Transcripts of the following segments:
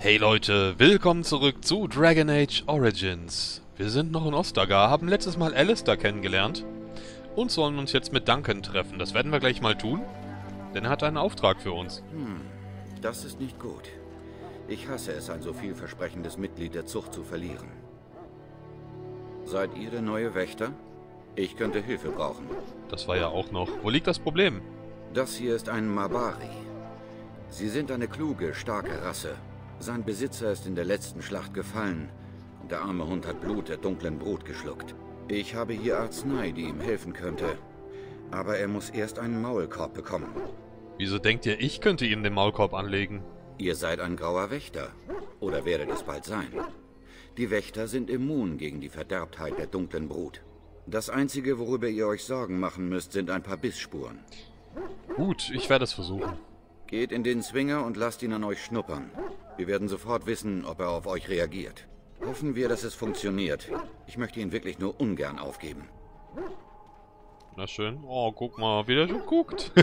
Hey Leute, willkommen zurück zu Dragon Age Origins. Wir sind noch in Ostagar, haben letztes Mal Alistair kennengelernt und sollen uns jetzt mit Duncan treffen. Das werden wir gleich mal tun, denn er hat einen Auftrag für uns. Das ist nicht gut. Ich hasse es, ein so vielversprechendes Mitglied der Zucht zu verlieren. Seid ihr der neue Wächter? Ich könnte Hilfe brauchen. Das war ja auch noch. Wo liegt das Problem? Das hier ist ein Mabari. Sie sind eine kluge, starke Rasse. Sein Besitzer ist in der letzten Schlacht gefallen und der arme Hund hat Blut der dunklen Brut geschluckt. Ich habe hier Arznei, die ihm helfen könnte. Aber er muss erst einen Maulkorb bekommen. Wieso denkt ihr, ich könnte ihm den Maulkorb anlegen? Ihr seid ein grauer Wächter. Oder werdet es bald sein. Die Wächter sind immun gegen die Verderbtheit der dunklen Brut. Das Einzige, worüber ihr euch Sorgen machen müsst, sind ein paar Bissspuren. Gut, ich werde es versuchen. Geht in den Zwinger und lasst ihn an euch schnuppern. Wir werden sofort wissen, ob er auf euch reagiert. Hoffen wir, dass es funktioniert. Ich möchte ihn wirklich nur ungern aufgeben. Na schön. Oh, guck mal, wie der schon guckt.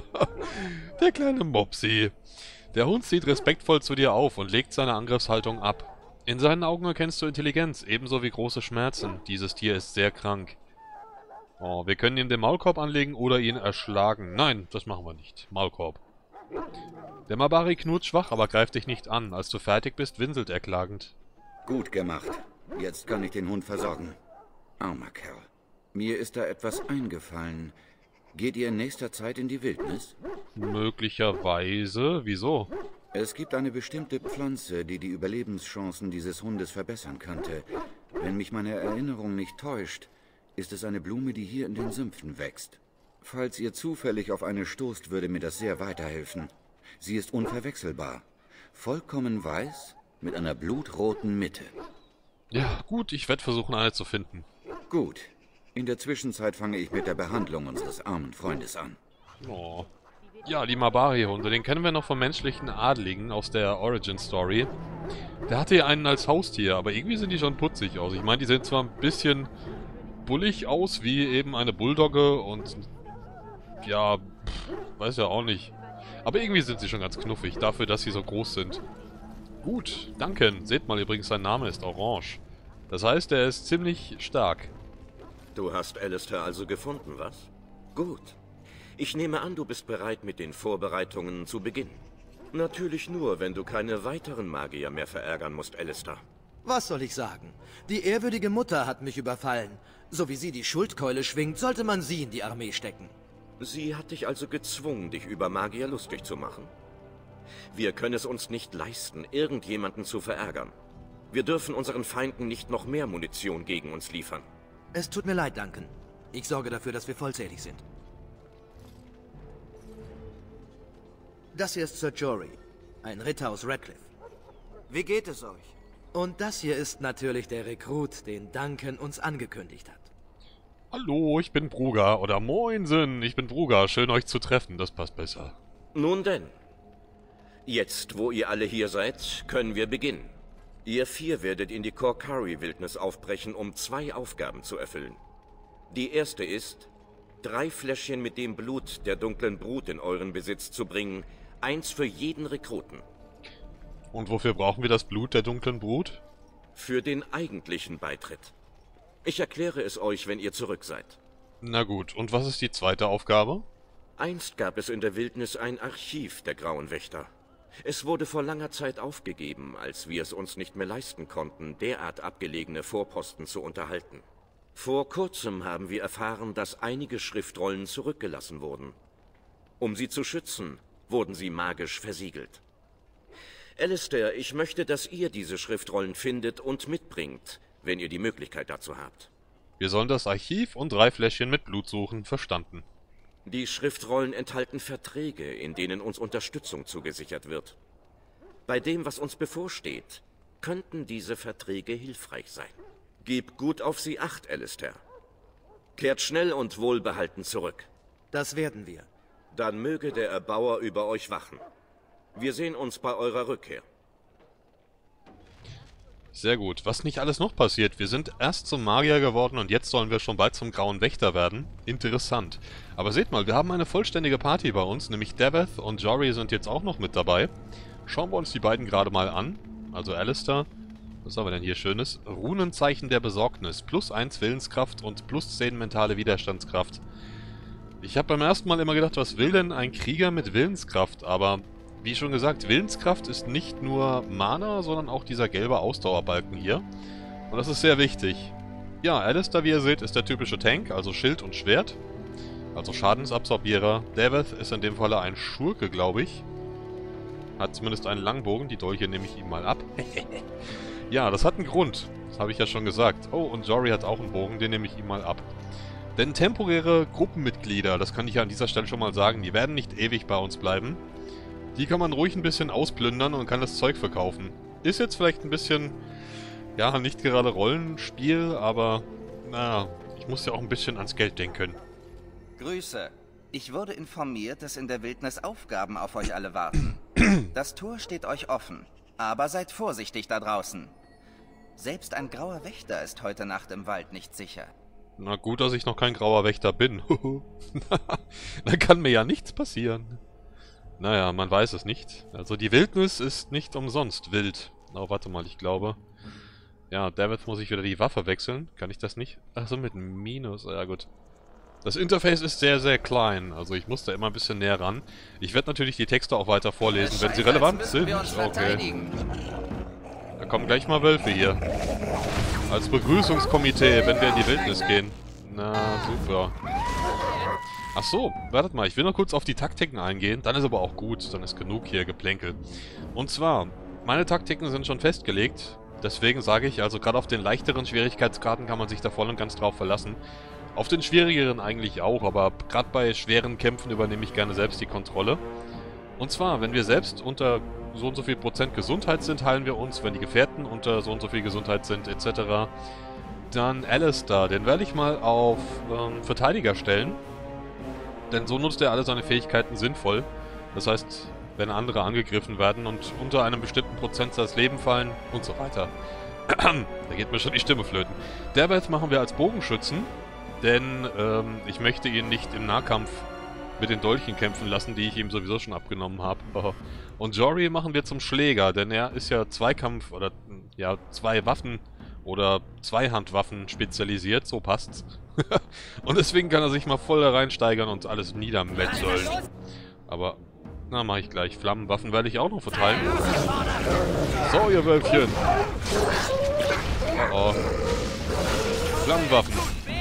Der kleine Mopsi. Der Hund sieht respektvoll zu dir auf und legt seine Angriffshaltung ab. In seinen Augen erkennst du Intelligenz, ebenso wie große Schmerzen. Dieses Tier ist sehr krank. Oh, wir können ihm den Maulkorb anlegen oder ihn erschlagen. Nein, das machen wir nicht. Maulkorb. Der Mabari knurrt schwach, aber greift dich nicht an. Als du fertig bist, winselt er klagend. Gut gemacht. Jetzt kann ich den Hund versorgen. Armer Kerl. Mir ist da etwas eingefallen. Geht ihr in nächster Zeit in die Wildnis? Möglicherweise. Wieso? Es gibt eine bestimmte Pflanze, die die Überlebenschancen dieses Hundes verbessern könnte. Wenn mich meine Erinnerung nicht täuscht, ist es eine Blume, die hier in den Sümpfen wächst. Falls ihr zufällig auf eine stoßt, würde mir das sehr weiterhelfen. Sie ist unverwechselbar. Vollkommen weiß, mit einer blutroten Mitte. Ja, gut, ich werde versuchen, eine zu finden. Gut. In der Zwischenzeit fange ich mit der Behandlung unseres armen Freundes an. Oh. Ja, die Mabari-Hunde, den kennen wir noch vom menschlichen Adligen aus der Origin-Story. Der hatte ja einen als Haustier, aber irgendwie sehen die schon putzig aus. Ich meine, die sehen zwar ein bisschen bullig aus, wie eben eine Bulldogge und... ja, weiß ja auch nicht. Aber irgendwie sind sie schon ganz knuffig, dafür, dass sie so groß sind. Gut, Duncan. Seht mal übrigens, sein Name ist Orange. Das heißt, er ist ziemlich stark. Du hast Alistair also gefunden, was? Gut. Ich nehme an, du bist bereit, mit den Vorbereitungen zu beginnen. Natürlich nur, wenn du keine weiteren Magier mehr verärgern musst, Alistair. Was soll ich sagen? Die ehrwürdige Mutter hat mich überfallen. So wie sie die Schuldkeule schwingt, sollte man sie in die Armee stecken. Sie hat dich also gezwungen, dich über Magier lustig zu machen? Wir können es uns nicht leisten, irgendjemanden zu verärgern. Wir dürfen unseren Feinden nicht noch mehr Munition gegen uns liefern. Es tut mir leid, Duncan. Ich sorge dafür, dass wir vollzählig sind. Das hier ist Sir Jory, ein Ritter aus Radcliffe. Wie geht es euch? Und das hier ist natürlich der Rekrut, den Duncan uns angekündigt hat. Hallo, ich bin Bruga. Oder Moinsen, ich bin Bruga. Schön, euch zu treffen. Das passt besser. Nun denn. Jetzt, wo ihr alle hier seid, können wir beginnen. Ihr 4 werdet in die Korcari-Wildnis aufbrechen, um 2 Aufgaben zu erfüllen. Die erste ist, 3 Fläschchen mit dem Blut der dunklen Brut in euren Besitz zu bringen, 1 für jeden Rekruten. Und wofür brauchen wir das Blut der dunklen Brut? Für den eigentlichen Beitritt. Ich erkläre es euch, wenn ihr zurück seid. Na gut, und was ist die zweite Aufgabe? Einst gab es in der Wildnis ein Archiv der Grauen Wächter. Es wurde vor langer Zeit aufgegeben, als wir es uns nicht mehr leisten konnten, derart abgelegene Vorposten zu unterhalten. Vor kurzem haben wir erfahren, dass einige Schriftrollen zurückgelassen wurden. Um sie zu schützen, wurden sie magisch versiegelt. Alistair, ich möchte, dass ihr diese Schriftrollen findet und mitbringt, wenn ihr die Möglichkeit dazu habt. Wir sollen das Archiv und 3 Fläschchen mit Blut suchen. Verstanden. Die Schriftrollen enthalten Verträge, in denen uns Unterstützung zugesichert wird. Bei dem, was uns bevorsteht, könnten diese Verträge hilfreich sein. Gib gut auf sie Acht, Alistair. Kehrt schnell und wohlbehalten zurück. Das werden wir. Dann möge der Erbauer über euch wachen. Wir sehen uns bei eurer Rückkehr. Sehr gut. Was nicht alles noch passiert. Wir sind erst zum Magier geworden und jetzt sollen wir schon bald zum Grauen Wächter werden. Interessant. Aber seht mal, wir haben eine vollständige Party bei uns, nämlich Daveth und Jory sind jetzt auch noch mit dabei. Schauen wir uns die beiden gerade mal an. Also Alistair, was haben wir denn hier Schönes? Runenzeichen der Besorgnis. +1 Willenskraft und +10 mentale Widerstandskraft. Ich habe beim ersten Mal immer gedacht, was will denn ein Krieger mit Willenskraft? Aber wie schon gesagt, Willenskraft ist nicht nur Mana, sondern auch dieser gelbe Ausdauerbalken hier. Und das ist sehr wichtig. Ja, Alistair, wie ihr seht, ist der typische Tank, also Schild und Schwert. Also Schadensabsorbierer. Daveth ist in dem Falle ein Schurke, glaube ich. Hat zumindest einen Langbogen, die Dolche nehme ich ihm mal ab. Ja, das hat einen Grund. Das habe ich ja schon gesagt. Oh, und Jory hat auch einen Bogen, den nehme ich ihm mal ab. Denn temporäre Gruppenmitglieder, das kann ich ja an dieser Stelle schon mal sagen, die werden nicht ewig bei uns bleiben. Die kann man ruhig ein bisschen ausplündern und kann das Zeug verkaufen. Ist jetzt vielleicht ein bisschen, ja, nicht gerade Rollenspiel, aber, naja, ich muss ja auch ein bisschen ans Geld denken. Grüße. Ich wurde informiert, dass in der Wildnis Aufgaben auf euch alle warten. Das Tor steht euch offen, aber seid vorsichtig da draußen. Selbst ein grauer Wächter ist heute Nacht im Wald nicht sicher. Na gut, dass ich noch kein grauer Wächter bin. Dann kann mir ja nichts passieren. Naja, man weiß es nicht. Also die Wildnis ist nicht umsonst wild. Oh, warte mal, ich glaube. Ja, Daveth muss ich wieder die Waffe wechseln. Kann ich das nicht? Achso, mit Minus. Ja gut. Das Interface ist sehr, sehr klein. Also ich muss da immer ein bisschen näher ran. Ich werde natürlich die Texte auch weiter vorlesen, wenn sie relevant sind. Okay. Da kommen gleich mal Wölfe hier. Als Begrüßungskomitee, wenn wir in die Wildnis gehen. Na, super. Ach so, wartet mal, ich will noch kurz auf die Taktiken eingehen. Dann ist aber auch gut, dann ist genug hier Geplänkel. Und zwar, meine Taktiken sind schon festgelegt. Deswegen sage ich, also gerade auf den leichteren Schwierigkeitsgraden kann man sich da voll und ganz drauf verlassen. Auf den schwierigeren eigentlich auch, aber gerade bei schweren Kämpfen übernehme ich gerne selbst die Kontrolle. Und zwar, wenn wir selbst unter so und so viel Prozent Gesundheit sind, heilen wir uns. Wenn die Gefährten unter so und so viel Gesundheit sind, etc. Dann Alistair, den werde ich mal auf Verteidiger stellen. Denn so nutzt er alle seine Fähigkeiten sinnvoll. Das heißt, wenn andere angegriffen werden und unter einem bestimmten Prozentsatz Leben fallen und so weiter. Da geht mir schon die Stimme flöten. Daveth machen wir als Bogenschützen, denn ich möchte ihn nicht im Nahkampf mit den Dolchen kämpfen lassen, die ich ihm sowieso schon abgenommen habe. Und Jory machen wir zum Schläger, denn er ist ja Zweikampf oder ja, zwei Waffen oder Zweihandwaffen spezialisiert, so passt's. Und deswegen kann er sich mal voll da reinsteigern und alles niedermetzeln. Aber, na, mache ich gleich. Flammenwaffen werde ich auch noch verteilen. So, ihr Wölfchen. Oh, oh. Flammenwaffen.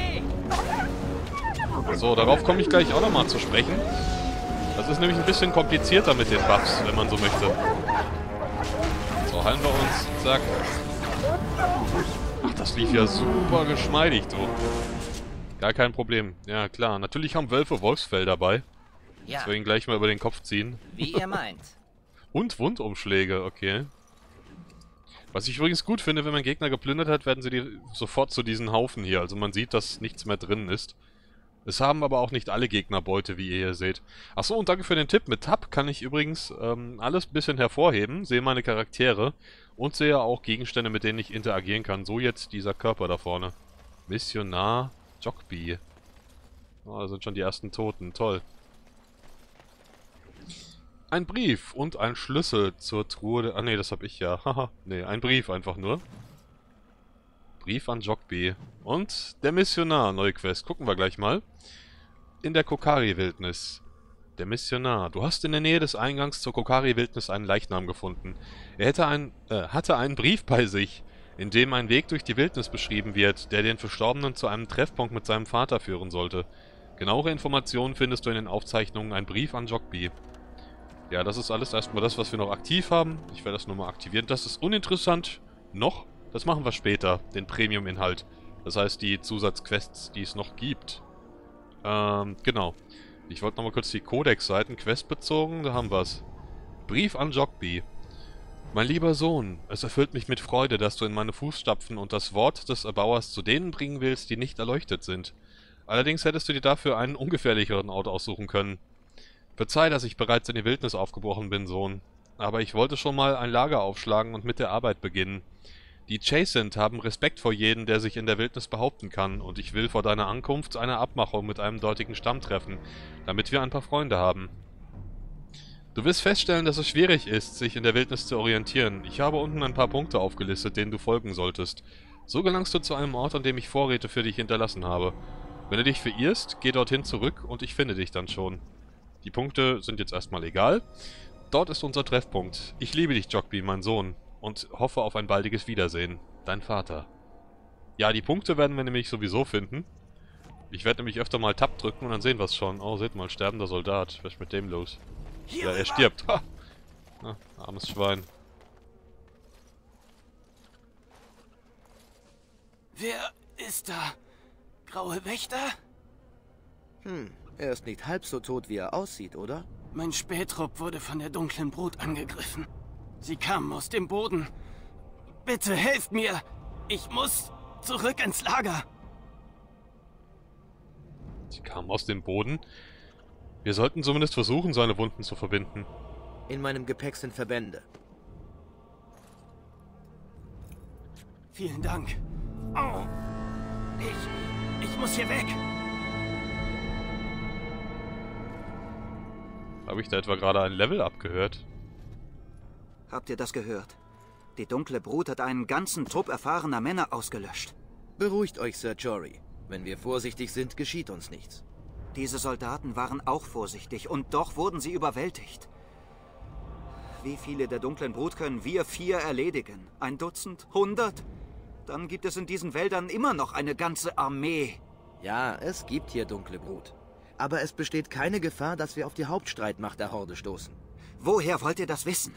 So, darauf komme ich gleich auch nochmal zu sprechen. Das ist nämlich ein bisschen komplizierter mit den Buffs, wenn man so möchte. So, heilen wir uns. Zack. Ach, das lief ja super geschmeidig, du. Gar kein Problem. Ja, klar. Natürlich haben Wölfe Wolfsfell dabei. Ja, Deswegen gleich mal über den Kopf ziehen. wie ihr meint. Und Wundumschläge, okay. Was ich übrigens gut finde, wenn man Gegner geplündert hat, werden sie sofort zu diesen Haufen hier. Also man sieht, dass nichts mehr drin ist. Es haben aber auch nicht alle Gegner Beute, wie ihr hier seht. Achso, und danke für den Tipp. Mit Tab kann ich übrigens alles ein bisschen hervorheben, sehe meine Charaktere und sehe auch Gegenstände, mit denen ich interagieren kann. So jetzt dieser Körper da vorne. Missionar Jockby. Oh, da sind schon die ersten Toten. Toll. Ein Brief und ein Schlüssel zur Truhe... Ah ne, das hab ich ja. Haha, ne, ein Brief einfach nur. Brief an Jockby. Und der Missionar, neue Quest. Gucken wir gleich mal. In der Kokari-Wildnis. Der Missionar. Du hast in der Nähe des Eingangs zur Kokari-Wildnis einen Leichnam gefunden. Er hatte einen Brief bei sich, in dem ein Weg durch die Wildnis beschrieben wird, der den Verstorbenen zu einem Treffpunkt mit seinem Vater führen sollte. Genauere Informationen findest du in den Aufzeichnungen. Ein Brief an Jockby. Ja, das ist alles erstmal das, was wir noch aktiv haben. Ich werde das nur mal aktivieren. Das ist uninteressant. Noch. Das machen wir später, den Premium-Inhalt. Das heißt, die Zusatzquests, die es noch gibt. Genau. Ich wollte nochmal kurz die Codex-Seiten questbezogen, da haben wir's. Brief an Jockby. Mein lieber Sohn, es erfüllt mich mit Freude, dass du in meine Fußstapfen und das Wort des Erbauers zu denen bringen willst, die nicht erleuchtet sind. Allerdings hättest du dir dafür einen ungefährlicheren Ort aussuchen können. Verzeih, dass ich bereits in die Wildnis aufgebrochen bin, Sohn. Aber ich wollte schon mal ein Lager aufschlagen und mit der Arbeit beginnen. Die Chasint haben Respekt vor jedem, der sich in der Wildnis behaupten kann, und ich will vor deiner Ankunft eine Abmachung mit einem dortigen Stamm treffen, damit wir ein paar Freunde haben. Du wirst feststellen, dass es schwierig ist, sich in der Wildnis zu orientieren. Ich habe unten ein paar Punkte aufgelistet, denen du folgen solltest. So gelangst du zu einem Ort, an dem ich Vorräte für dich hinterlassen habe. Wenn du dich verirrst, geh dorthin zurück und ich finde dich dann schon. Die Punkte sind jetzt erstmal egal. Dort ist unser Treffpunkt. Ich liebe dich, Jockby, mein Sohn, und hoffe auf ein baldiges Wiedersehen. Dein Vater. Ja, die Punkte werden wir nämlich sowieso finden. Ich werde nämlich öfter mal Tab drücken und dann sehen wir es schon. Oh, seht mal, sterbender Soldat. Was ist mit dem los? Ja, er stirbt. Ha! Na, armes Schwein. Wer ist da? Graue Wächter? Er ist nicht halb so tot, wie er aussieht, oder? Mein Spähtrupp wurde von der dunklen Brut angegriffen. Sie kamen aus dem Boden. Bitte helft mir! Ich muss zurück ins Lager. Sie kamen aus dem Boden. Wir sollten zumindest versuchen, seine Wunden zu verbinden. In meinem Gepäck sind Verbände. Vielen Dank. Oh. Ich muss hier weg. Habe ich da etwa gerade ein Level abgehört? Habt ihr das gehört? Die dunkle Brut hat einen ganzen Trupp erfahrener Männer ausgelöscht. Beruhigt euch, Sir Jory. Wenn wir vorsichtig sind, geschieht uns nichts. Diese Soldaten waren auch vorsichtig und doch wurden sie überwältigt. Wie viele der dunklen Brut können wir 4 erledigen? 1 Dutzend? 100? Dann gibt es in diesen Wäldern immer noch eine ganze Armee. Ja, es gibt hier dunkle Brut. Aber es besteht keine Gefahr, dass wir auf die Hauptstreitmacht der Horde stoßen. Woher wollt ihr das wissen?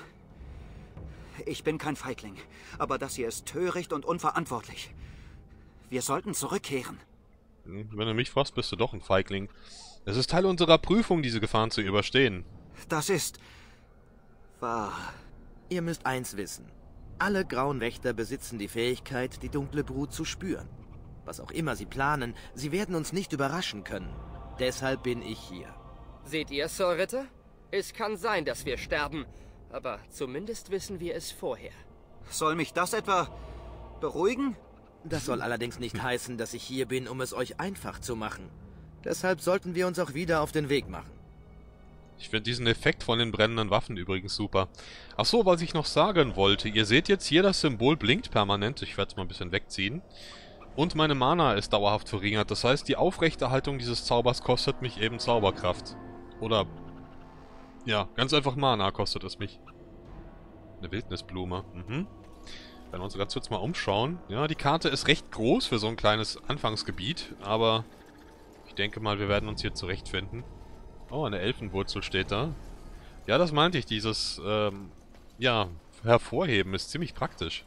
Ich bin kein Feigling, aber das hier ist töricht und unverantwortlich. Wir sollten zurückkehren. Wenn du mich fragst, bist du doch ein Feigling. Es ist Teil unserer Prüfung, diese Gefahren zu überstehen. Das ist wahr. Ihr müsst eins wissen. Alle Grauen Wächter besitzen die Fähigkeit, die dunkle Brut zu spüren. Was auch immer sie planen, sie werden uns nicht überraschen können. Deshalb bin ich hier. Seht ihr, Sir Ritter? Es kann sein, dass wir sterben, aber zumindest wissen wir es vorher. Soll mich das etwa beruhigen? Das soll allerdings nicht heißen, dass ich hier bin, um es euch einfach zu machen. Deshalb sollten wir uns auch wieder auf den Weg machen. Ich finde diesen Effekt von den brennenden Waffen übrigens super. Ach so, was ich noch sagen wollte. Ihr seht jetzt hier, das Symbol blinkt permanent. Ich werde es mal ein bisschen wegziehen. Und meine Mana ist dauerhaft verringert. Das heißt, die Aufrechterhaltung dieses Zaubers kostet mich eben Zauberkraft. Oder, ja, ganz einfach Mana kostet es mich. Eine Wildnisblume. Werden wir uns ganz kurz mal umschauen. Ja, die Karte ist recht groß für so ein kleines Anfangsgebiet. Aber ich denke mal, wir werden uns hier zurechtfinden. Oh, eine Elfenwurzel steht da. Ja, das meinte ich. Dieses, ja, Hervorheben ist ziemlich praktisch.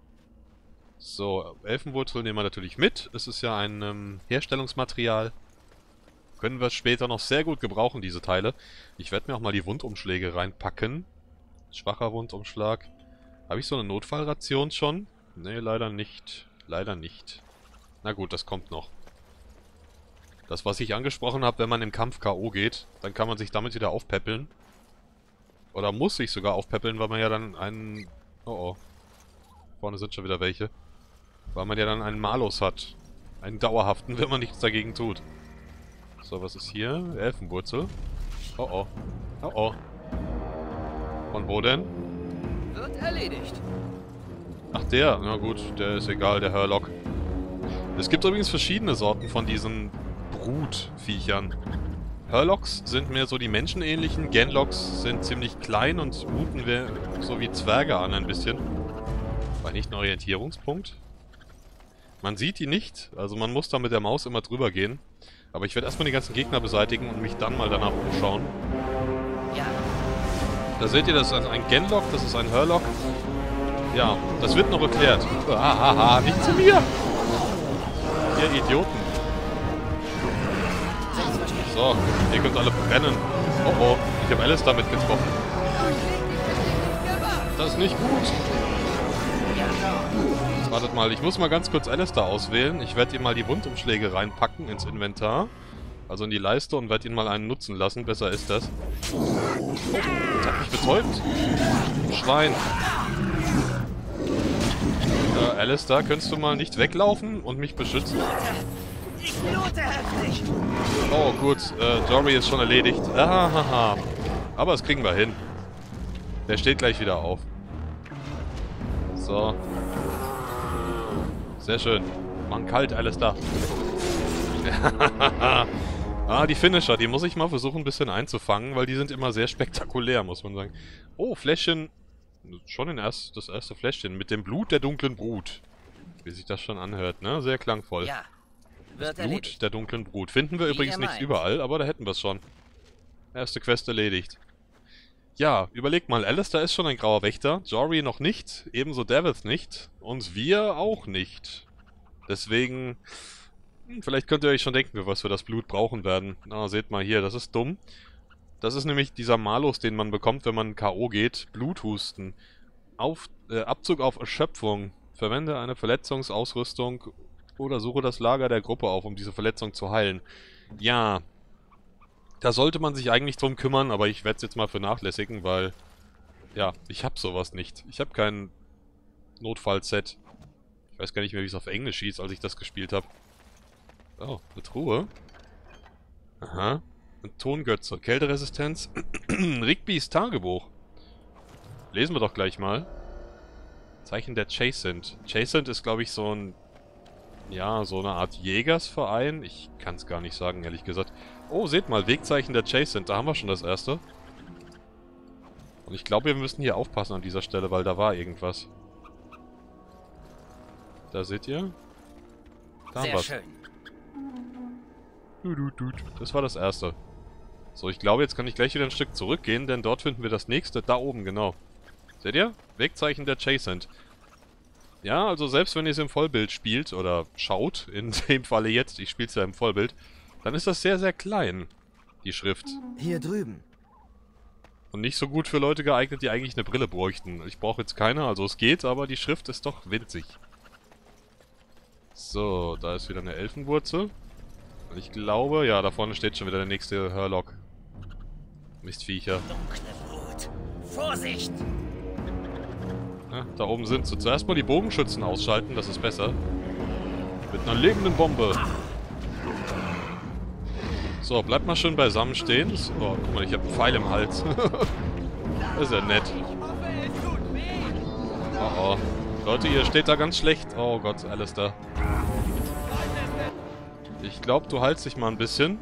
So, Elfenwurzel nehmen wir natürlich mit. Es ist ja ein Herstellungsmaterial. Können wir später noch sehr gut gebrauchen, diese Teile. Ich werde mir auch mal die Wundumschläge reinpacken. Schwacher Wundumschlag. Habe ich so eine Notfallration schon? Nee, leider nicht. Leider nicht. Na gut, das kommt noch. Das, was ich angesprochen habe, wenn man im Kampf K.O. geht, dann kann man sich damit wieder aufpäppeln. Oder muss sich sogar aufpäppeln, weil man ja dann einen... Oh oh. Vorne sind schon wieder welche. Weil man ja dann einen Malus hat. Einen dauerhaften, wenn man nichts dagegen tut. So, was ist hier? Elfenwurzel. Oh oh. Oh oh. Von wo denn? Wird erledigt. Ach der, na gut, der ist egal, der Hurlock. Es gibt übrigens verschiedene Sorten von diesen Brutviechern. Hurlocks sind mehr so die menschenähnlichen, Genlocks sind ziemlich klein und muten wir so wie Zwerge an ein bisschen. War nicht ein Orientierungspunkt? Man sieht die nicht, also man muss da mit der Maus immer drüber gehen. Aber ich werde erstmal die ganzen Gegner beseitigen und mich dann mal danach umschauen. Ja. Da seht ihr, das ist ein Genlock, das ist ein Hurlock. Ja, das wird noch erklärt. Hahaha, nicht zu mir! Ihr Idioten. So, ihr könnt alle brennen. Oh oh, ich habe Alice damit getroffen. Das ist nicht gut. Jetzt wartet mal, ich muss mal ganz kurz Alistair auswählen. Ich werde ihm mal die Wundumschläge reinpacken ins Inventar. Also in die Leiste und werde ihn mal einen nutzen lassen. Besser ist das. Oh, das hat mich betäubt. Schwein. Alistair, könntest du mal nicht weglaufen und mich beschützen? Ich blute heftig. Oh, gut. Jory ist schon erledigt. Ahaha. Aber das kriegen wir hin. Der steht gleich wieder auf. So. Sehr schön. Mann, kalt, alles da. Ah, die Finisher, die muss ich mal versuchen ein bisschen einzufangen, weil die sind immer sehr spektakulär, muss man sagen. Oh, Fläschchen. Schon das erste Fläschchen mit dem Blut der dunklen Brut. Wie sich das schon anhört, ne? Sehr klangvoll. Ja, Das wird Blut erledigt. der dunklen Brut. Finden wir Wie übrigens ihr nicht meint. überall, aber da hätten wir es schon. Erste Quest erledigt. Ja, überlegt mal, Alistair ist schon ein grauer Wächter, Jory noch nicht, ebenso Davith nicht und wir auch nicht. Deswegen, vielleicht könnt ihr euch schon denken, für was wir das Blut brauchen werden. Na, seht mal hier, das ist dumm. Das ist nämlich dieser Malus, den man bekommt, wenn man K.O. geht. Bluthusten. Abzug auf Erschöpfung. Verwende eine Verletzungsausrüstung oder suche das Lager der Gruppe auf, um diese Verletzung zu heilen. Ja, da sollte man sich eigentlich drum kümmern, aber ich werde es jetzt mal vernachlässigen, weil, ja, ich habe sowas nicht. Ich habe kein Notfallset. Ich weiß gar nicht mehr, wie es auf Englisch hieß, als ich das gespielt habe. Oh, eine Truhe. Aha. Ein Tongötze. Kälteresistenz. Rigbys Tagebuch. Lesen wir doch gleich mal. Zeichen der Chasint. Chasint ist, glaube ich, so ein... Ja, so eine Art Jägersverein. Ich kann es gar nicht sagen, ehrlich gesagt. Oh, seht mal, Wegzeichen der Chasint. Da haben wir schon das erste. Und ich glaube, wir müssen hier aufpassen an dieser Stelle, weil da war irgendwas. Da seht ihr. Da haben Sehr wir's. schön. Das war das erste. So, ich glaube, jetzt kann ich gleich wieder ein Stück zurückgehen, denn dort finden wir das nächste. Da oben, genau. Seht ihr? Wegzeichen der Chasint. Ja, also selbst wenn ihr es im Vollbild spielt oder schaut, in dem Falle jetzt, ich spiele es ja im Vollbild, dann ist das sehr, sehr klein, die Schrift. Hier drüben. Und nicht so gut für Leute geeignet, die eigentlich eine Brille bräuchten. Ich brauche jetzt keine, also es geht, aber die Schrift ist doch winzig. So, da ist wieder eine Elfenwurzel. Und ich glaube, ja, da vorne steht schon wieder der nächste Hurlock. Mistviecher. Dunkle Brut. Vorsicht! Ja, da oben sind sie. Zuerst mal die Bogenschützen ausschalten, das ist besser. Mit einer lebenden Bombe. So, bleibt mal schön beisammen stehen. Oh, guck mal, ich habe einen Pfeil im Hals. Das ist ja nett. Oh oh. Leute, ihr steht da ganz schlecht. Oh Gott, Alistair. Ich glaube, du heilst dich mal ein bisschen.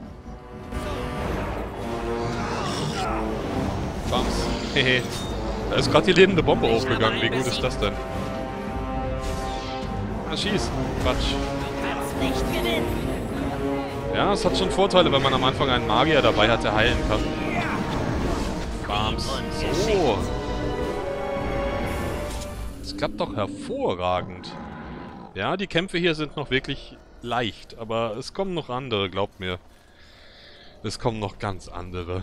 Bams. Hehe. Da ist gerade die lebende Bombe hochgegangen. Wie gut ist das denn? Ah, schieß. Quatsch. Ja, es hat schon Vorteile, wenn man am Anfang einen Magier dabei hat, der heilen kann. Bams. So. Das klappt doch hervorragend. Ja, die Kämpfe hier sind noch wirklich leicht, aber es kommen noch andere, glaubt mir. Es kommen noch ganz andere.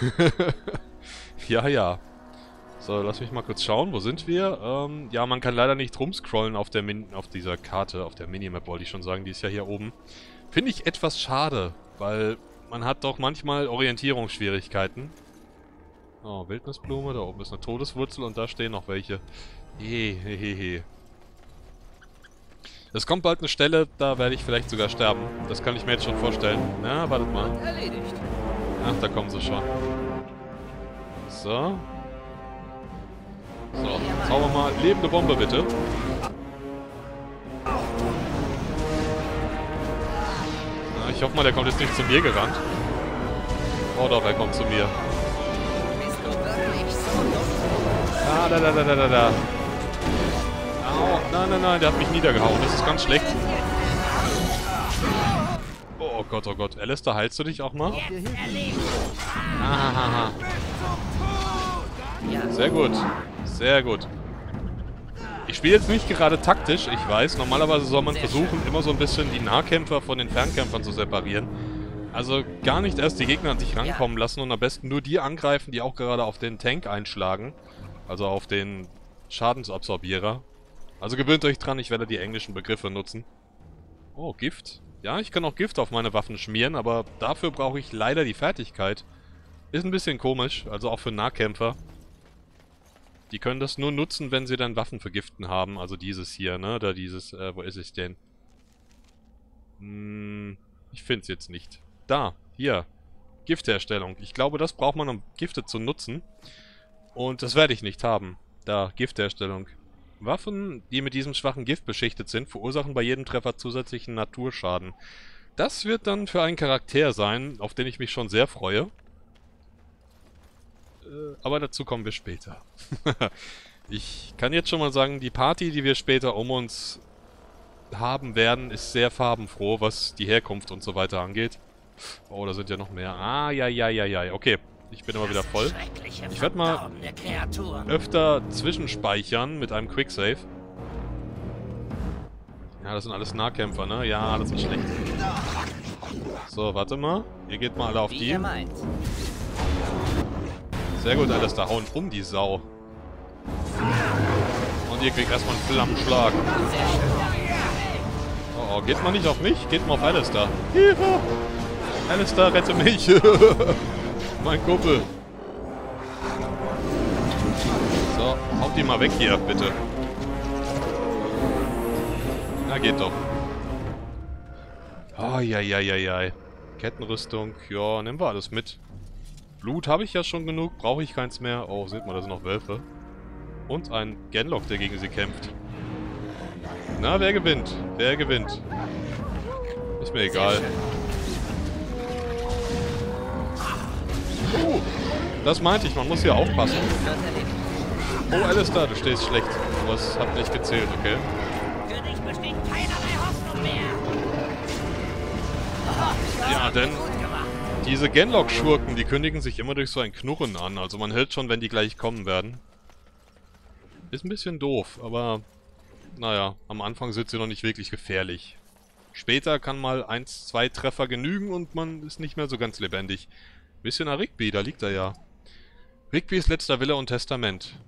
Ja, ja. So, lass mich mal kurz schauen, wo sind wir? Ja, man kann leider nicht rumscrollen auf dieser Karte, auf der Minimap wollte ich schon sagen, die ist ja hier oben. Finde ich etwas schade, weil man hat doch manchmal Orientierungsschwierigkeiten. Oh, Wildnisblume, da oben ist eine Todeswurzel und da stehen noch welche. Hehehe. Es kommt bald eine Stelle, da werde ich vielleicht sogar sterben. Das kann ich mir jetzt schon vorstellen. Na, wartet mal. Erledigt. Ach, da kommen sie schon. So. So, zaubern wir mal. Lebende Bombe, bitte. Na, ich hoffe mal, der kommt jetzt nicht zu mir gerannt. Oh doch, er kommt zu mir. Bist du wirklich so dumm? Ah, da. Au, nein, der hat mich niedergehauen. Das ist ganz schlecht. Oh Gott. Alistair, heilst du dich auch mal? Ahaha. Sehr gut. Sehr gut. Ich spiele jetzt nicht gerade taktisch, ich weiß. Normalerweise soll man versuchen, immer so ein bisschen die Nahkämpfer von den Fernkämpfern zu separieren. Also gar nicht erst die Gegner an sich rankommen lassen und am besten nur die angreifen, die auch gerade auf den Tank einschlagen. Also auf den Schadensabsorbierer. Also gewöhnt euch dran, ich werde die englischen Begriffe nutzen. Oh, Gift. Ja, ich kann auch Gift auf meine Waffen schmieren, aber dafür brauche ich leider die Fertigkeit. Ist ein bisschen komisch, also auch für Nahkämpfer. Die können das nur nutzen, wenn sie dann Waffen vergiften haben. Also dieses hier, ne? Oder dieses, wo ist es denn? Ich finde es jetzt nicht. Da, hier. Giftherstellung. Ich glaube, das braucht man, um Gifte zu nutzen. Und das werde ich nicht haben. Da, Giftherstellung. Waffen, die mit diesem schwachen Gift beschichtet sind, verursachen bei jedem Treffer zusätzlichen Naturschaden. Das wird dann für einen Charakter sein, auf den ich mich schon sehr freue. Aber dazu kommen wir später. Ich kann jetzt schon mal sagen, die Party, die wir später um uns haben werden, ist sehr farbenfroh, was die Herkunft und so weiter angeht. Oh, da sind ja noch mehr. Ah, ja. Okay, ich bin immer wieder voll. Ich werde mal öfter zwischenspeichern mit einem Quicksave. Ja, das sind alles Nahkämpfer, ne? Ja, das ist schlecht. So, warte mal. Ihr geht mal alle auf die. Sehr gut, alles da hauen um die Sau. Und ihr kriegt erstmal einen Flammenschlag. Oh, geht mal nicht auf mich, geht mal auf Alistair. Hilfe! Alistair, rette mich! Mein Kumpel. So, haut die mal weg hier, bitte. Na, geht doch. Oh, ja. Kettenrüstung, ja, nehmen wir alles mit. Blut habe ich ja schon genug, brauche ich keins mehr. Oh, seht mal, da sind noch Wölfe. Und ein Genlock, der gegen sie kämpft. Na, wer gewinnt? Wer gewinnt? Ist mir egal. Das meinte ich, man muss hier aufpassen. Oh, Alistair, du stehst schlecht. Was hat nicht gezählt, okay? Für dich besteht keinerlei Hoffnung mehr. Ja, denn diese Genlock-Schurken, die kündigen sich immer durch so ein Knurren an. Also man hält schon, wenn die gleich kommen werden. Ist ein bisschen doof, aber naja, am Anfang sind sie noch nicht wirklich gefährlich. Später kann mal 1, 2 Treffer genügen und man ist nicht mehr so ganz lebendig. Bisschen nach Rigby, da liegt er ja. Rigbys letzter Wille und Testament.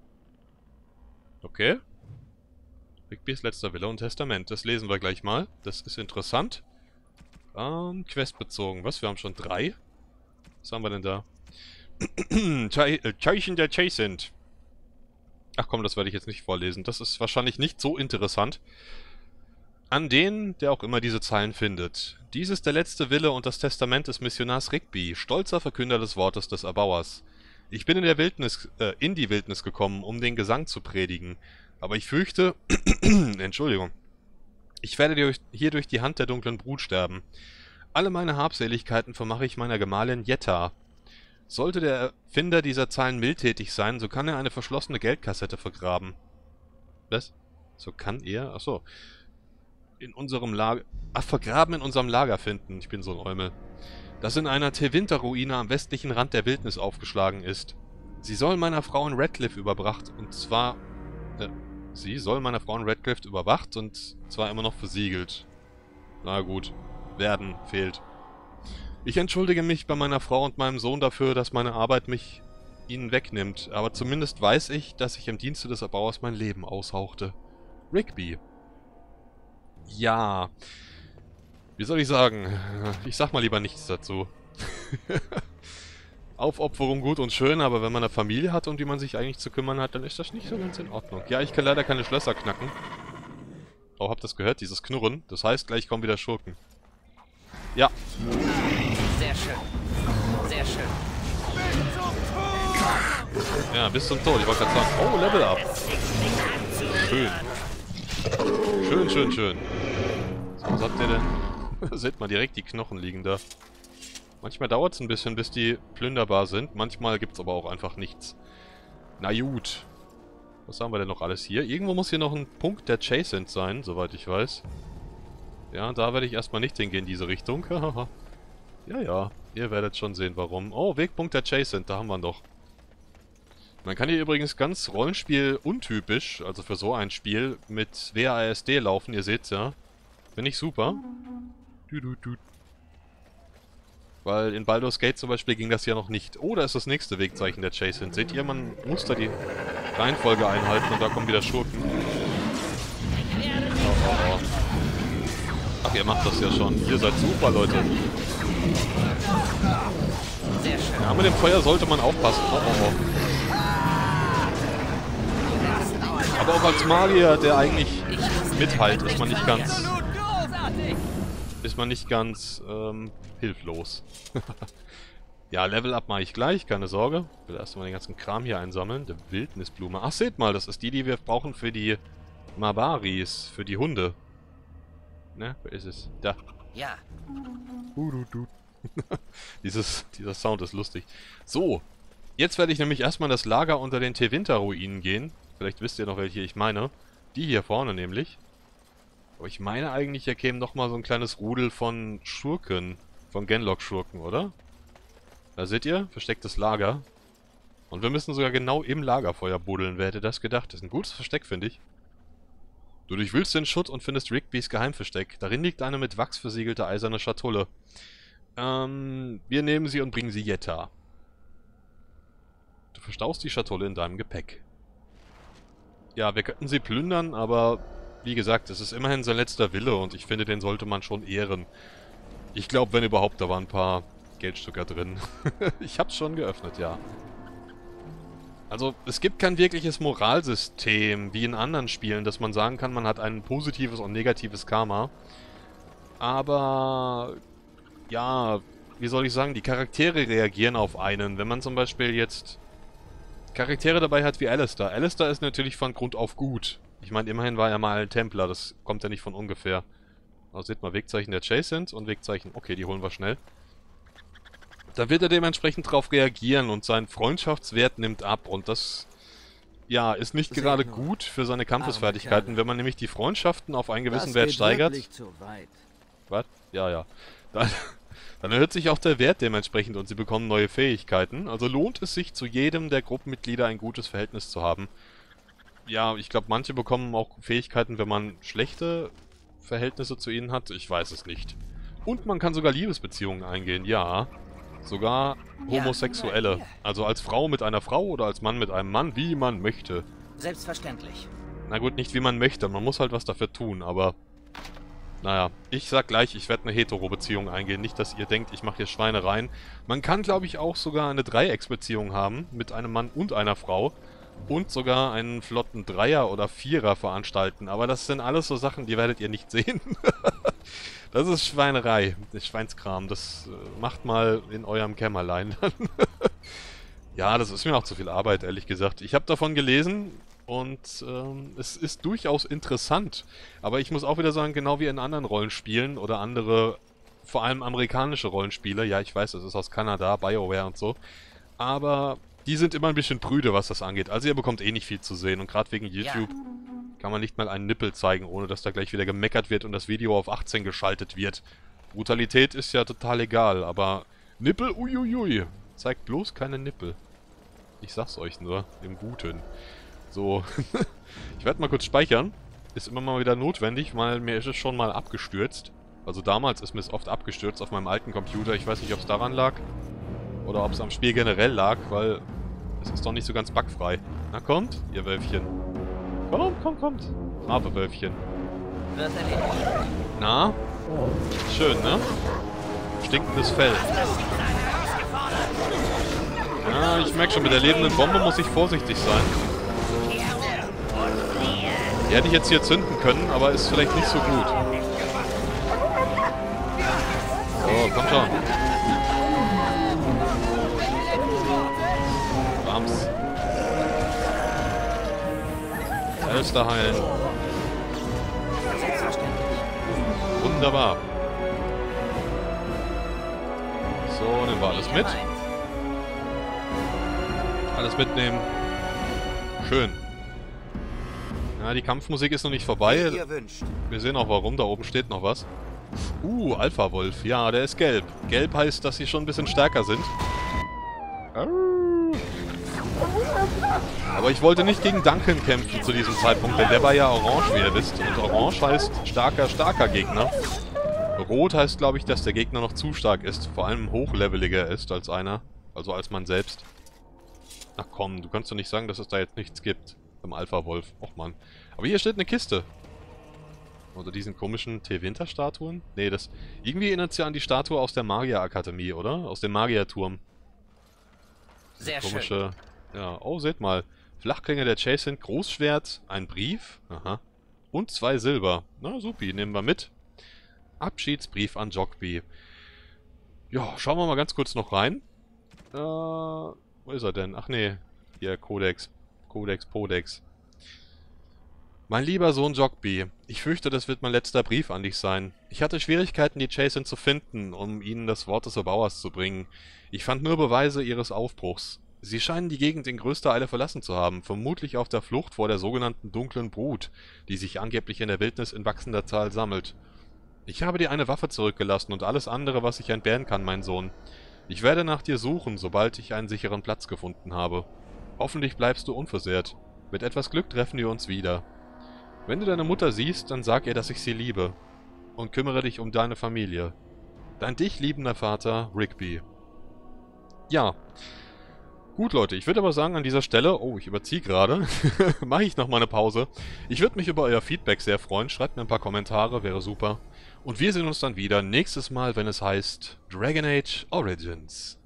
Okay. Rigbys letzter Wille und Testament, das lesen wir gleich mal. Das ist interessant. Questbezogen. Was? Wir haben schon 3? Was haben wir denn da? Zeichen der Chasint. Ach komm, das werde ich jetzt nicht vorlesen. Das ist wahrscheinlich nicht so interessant. An den, der auch immer diese Zeilen findet. Dies ist der letzte Wille und das Testament des Missionars Rigby, stolzer Verkünder des Wortes des Erbauers. Ich bin in die Wildnis gekommen, um den Gesang zu predigen. Aber ich fürchte... Entschuldigung. Ich werde hier durch die Hand der dunklen Brut sterben. Alle meine Habseligkeiten vermache ich meiner Gemahlin Jetta. Sollte der Erfinder dieser Zahlen mildtätig sein, so kann er eine verschlossene Geldkassette vergraben. Was? So kann er? Achso. In unserem Lager... Ach, vergraben in unserem Lager finden. Ich bin so ein Eumel. Das in einer Tevinter-Ruine am westlichen Rand der Wildnis aufgeschlagen ist. Sie soll meiner Frau in Redcliffe überwacht und zwar... Sie soll meiner Frau in Redcliffe überwacht und zwar immer noch versiegelt. Na gut. Werden fehlt. Ich entschuldige mich bei meiner Frau und meinem Sohn dafür, dass meine Arbeit mich ihnen wegnimmt, aber zumindest weiß ich, dass ich im Dienste des Erbauers mein Leben aushauchte. Rigby. Ja. Wie soll ich sagen? Ich sag mal lieber nichts dazu. Aufopferung gut und schön, aber wenn man eine Familie hat, um die man sich eigentlich zu kümmern hat, dann ist das nicht so ganz in Ordnung. Ja, ich kann leider keine Schlösser knacken. Oh, habt ihr das gehört? Dieses Knurren. Das heißt, gleich kommen wieder Schurken. Ja. Sehr schön. Sehr schön. Ja, bis zum Tod. Ich wollte gerade sagen, oh, Level Up. Schön. Schön. So, was habt ihr denn? Seht mal, direkt die Knochen liegen da. Manchmal dauert es ein bisschen, bis die plünderbar sind. Manchmal gibt es aber auch einfach nichts. Na gut. Was haben wir denn noch alles hier? Irgendwo muss hier noch ein Punkt der Chasint sein, soweit ich weiß. Ja, da werde ich erstmal nicht hingehen in diese Richtung. Ja, ihr werdet schon sehen, warum. Oh, Wegpunkt der Chasint, da haben wir ihn doch. Man kann hier übrigens ganz Rollenspiel untypisch, also für so ein Spiel, mit WASD laufen, ihr seht's ja. Finde ich super. Weil in Baldur's Gate zum Beispiel ging das ja noch nicht. Oh, da ist das nächste Wegzeichen der Chasint. Seht ihr, man muss da die Reihenfolge einhalten und da kommen wieder Schurken. Oh. Ach, ihr macht das ja schon. Ihr seid super, Leute. Ja, mit dem Feuer sollte man aufpassen. Oh. Aber auch als Magier, der eigentlich mithält, ist man nicht ganz hilflos. Ja, Level Up mache ich gleich, keine Sorge. Ich will erstmal den ganzen Kram hier einsammeln. Der Wildnisblume. Ach, seht mal, das ist die wir brauchen für die Mabaris, für die Hunde. Ne, wo ist es? Da. Ja. Dieser Sound ist lustig. So, jetzt werde ich nämlich erstmal in das Lager unter den Tevinter-Ruinen gehen. Vielleicht wisst ihr noch, welche ich meine. Die hier vorne nämlich. Aber ich meine eigentlich, hier käme noch mal so ein kleines Rudel von Schurken. Von Genlock-Schurken, oder? Da seht ihr, verstecktes Lager. Und wir müssen sogar genau im Lagerfeuer buddeln. Wer hätte das gedacht? Das ist ein gutes Versteck, finde ich. Du durchwühlst den Schutt und findest Rigbys Geheimversteck. Darin liegt eine mit Wachs versiegelte eiserne Schatulle. Wir nehmen sie und bringen sie Jetta. Du verstaust die Schatulle in deinem Gepäck. Ja, wir könnten sie plündern, aber wie gesagt, es ist immerhin sein letzter Wille und ich finde, den sollte man schon ehren. Ich glaube, wenn überhaupt, da waren ein paar Geldstücker drin. Ich hab's schon geöffnet, ja. Also, es gibt kein wirkliches Moralsystem, wie in anderen Spielen, dass man sagen kann, man hat ein positives und negatives Karma. Aber, ja, wie soll ich sagen, die Charaktere reagieren auf einen. Wenn man zum Beispiel jetzt Charaktere dabei hat wie Alistair. Alistair ist natürlich von Grund auf gut. Ich meine, immerhin war er mal ein Templer, das kommt ja nicht von ungefähr. Also seht mal, Wegzeichen der Chasins und Wegzeichen... Okay, die holen wir schnell. Da wird er dementsprechend drauf reagieren und sein Freundschaftswert nimmt ab und das, ja, ist nicht gerade gut für seine Kampfesfertigkeiten, wenn man nämlich die Freundschaften auf einen gewissen Wert steigert. Was? Ja. Dann erhöht sich auch der Wert dementsprechend und sie bekommen neue Fähigkeiten. Also lohnt es sich, zu jedem der Gruppenmitglieder ein gutes Verhältnis zu haben. Ja, ich glaube, manche bekommen auch Fähigkeiten, wenn man schlechte Verhältnisse zu ihnen hat. Ich weiß es nicht. Und man kann sogar Liebesbeziehungen eingehen, ja. Sogar Homosexuelle. Also als Frau mit einer Frau oder als Mann mit einem Mann, wie man möchte. Selbstverständlich. Na gut, nicht wie man möchte. Man muss halt was dafür tun, aber... Naja, ich sag gleich, ich werde eine Hetero-Beziehung eingehen. Nicht, dass ihr denkt, ich mache hier Schweinereien. Man kann, glaube ich, auch sogar eine Dreiecksbeziehung haben mit einem Mann und einer Frau. Und sogar einen flotten Dreier- oder Vierer veranstalten. Aber das sind alles so Sachen, die werdet ihr nicht sehen. Das ist Schweinerei, das Schweinskram. Das macht mal in eurem Kämmerlein dann. Ja, das ist mir auch zu viel Arbeit, ehrlich gesagt. Ich habe davon gelesen und es ist durchaus interessant. Aber ich muss auch wieder sagen, genau wie in anderen Rollenspielen oder andere, vor allem amerikanische Rollenspiele. Ja, ich weiß, das ist aus Kanada, BioWare und so. Aber die sind immer ein bisschen prüde, was das angeht. Also ihr bekommt eh nicht viel zu sehen. Und gerade wegen YouTube kann man nicht mal einen Nippel zeigen, ohne dass da gleich wieder gemeckert wird und das Video auf 18 geschaltet wird. Brutalität ist ja total egal, aber Nippel, uiuiui. Zeigt bloß keine Nippel. Ich sag's euch nur, im Guten. So, ich werde mal kurz speichern. Ist immer mal wieder notwendig, weil mir ist es schon mal abgestürzt. Also damals ist mir es oft abgestürzt auf meinem alten Computer. Ich weiß nicht, ob es daran lag oder ob es am Spiel generell lag, weil es ist doch nicht so ganz bugfrei. Na kommt, ihr Wölfchen. Kommt. Brave Wölfchen. Wird erledigt. Na? Schön, ne? Stinkendes Fell. Ja, ich merke schon, mit der lebenden Bombe muss ich vorsichtig sein. Die hätte ich jetzt hier zünden können, aber ist vielleicht nicht so gut. So, komm schon. Bams. Alistair heilen. Wunderbar. So, nehmen wir alles mit. Alles mitnehmen. Schön. Ja, die Kampfmusik ist noch nicht vorbei. Wir sehen auch warum, da oben steht noch was. Alpha-Wolf. Ja, der ist gelb. Gelb heißt, dass sie schon ein bisschen stärker sind. Aber ich wollte nicht gegen Duncan kämpfen zu diesem Zeitpunkt, denn der war ja orange, wie ihr wisst. Und orange heißt starker Gegner. Rot heißt, glaube ich, dass der Gegner noch zu stark ist. Vor allem hochleveliger ist als einer. Also als man selbst. Ach komm, du kannst doch nicht sagen, dass es da jetzt nichts gibt. Im Alpha-Wolf. Och man. Aber hier steht eine Kiste. Oder diesen komischen Tevinter-Statuen? Nee, das... Irgendwie erinnert es ja an die Statue aus der Magier-Akademie, oder? Aus dem Magierturm. Sehr komische... schön. Ja, oh, seht mal. Flachklinge der Chase, Großschwert, ein Brief. Aha. Und 2 Silber. Na, supi, nehmen wir mit. Abschiedsbrief an Jockby. Ja, schauen wir mal ganz kurz noch rein. Wo ist er denn? Ach nee, hier, Codex. Podex. Mein lieber Sohn Jogby, ich fürchte, das wird mein letzter Brief an dich sein. Ich hatte Schwierigkeiten, die Chassin zu finden, um ihnen das Wort des Erbauers zu bringen. Ich fand nur Beweise ihres Aufbruchs. Sie scheinen die Gegend in größter Eile verlassen zu haben, vermutlich auf der Flucht vor der sogenannten dunklen Brut, die sich angeblich in der Wildnis in wachsender Zahl sammelt. Ich habe dir eine Waffe zurückgelassen und alles andere, was ich entbehren kann, mein Sohn. Ich werde nach dir suchen, sobald ich einen sicheren Platz gefunden habe. Hoffentlich bleibst du unversehrt. Mit etwas Glück treffen wir uns wieder. Wenn du deine Mutter siehst, dann sag ihr, dass ich sie liebe. Und kümmere dich um deine Familie. Dein dich liebender Vater, Rigby. Ja. Gut, Leute, ich würde aber sagen, an dieser Stelle, oh, ich überziehe gerade, mache ich nochmal eine Pause. Ich würde mich über euer Feedback sehr freuen. Schreibt mir ein paar Kommentare, wäre super. Und wir sehen uns dann wieder nächstes Mal, wenn es heißt Dragon Age Origins.